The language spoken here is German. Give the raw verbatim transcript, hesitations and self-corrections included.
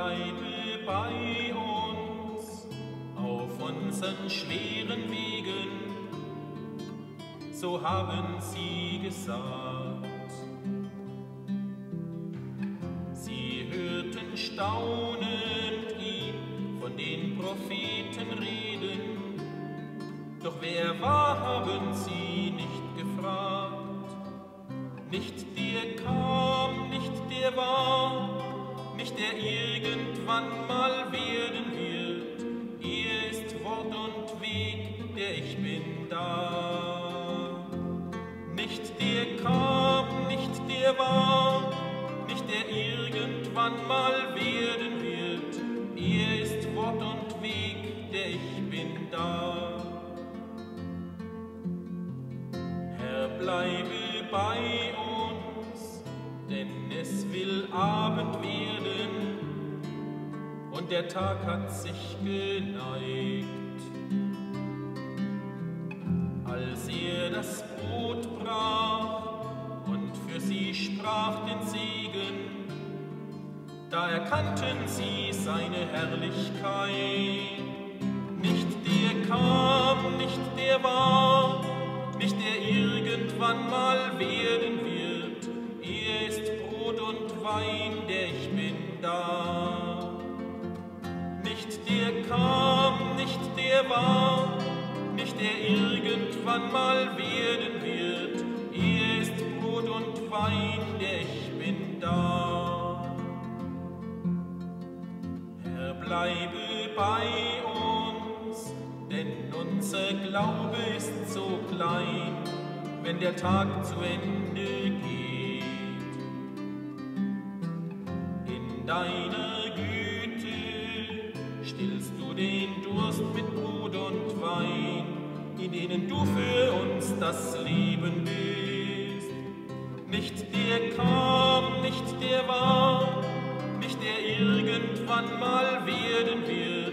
bleibe bei uns auf unseren schweren Wegen, so haben sie gesagt. Sie hörten staunend ihn von den Propheten reden, doch wer war, haben sie nicht gefragt. Nicht der kam, nicht der war, nicht der irgendwann mal werden wird. Er ist Wort und Weg, der Ich bin da. Nicht der kam, nicht der war, nicht der irgendwann mal werden wird. Er ist Wort und Weg, der Ich bin da. Herr, bleibe bei uns, denn es will Abend werden und der Tag hat sich geneigt. Als er das Brot brach und für sie sprach den Segen, da erkannten sie seine Herrlichkeit. Nicht der kam, nicht der war, nicht der irgendwann mal werden wird. Er ist Brot und Wein, der Ich bin da. Nicht der kam, nicht der war, nicht der irgendwann mal werden wird. Er ist Brot und Wein, der Ich bin da. Herr, bleibe bei uns, denn unser Glaube ist so klein, wenn der Tag zu Ende geht. In deiner Güte stillst du den Durst mit Brot und Wein, in denen du für uns das Leben bist. Nicht der kam, nicht der war, nicht der irgendwann mal werden wird.